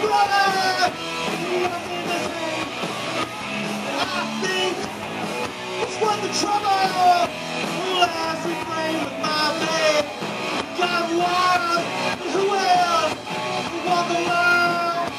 trouble, nothing the same. I think it's worth the trouble. Last refrain with my bed. Got wild, but who else would walk the world?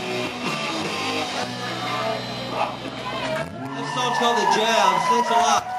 This song's called the Jabs. Thanks a lot.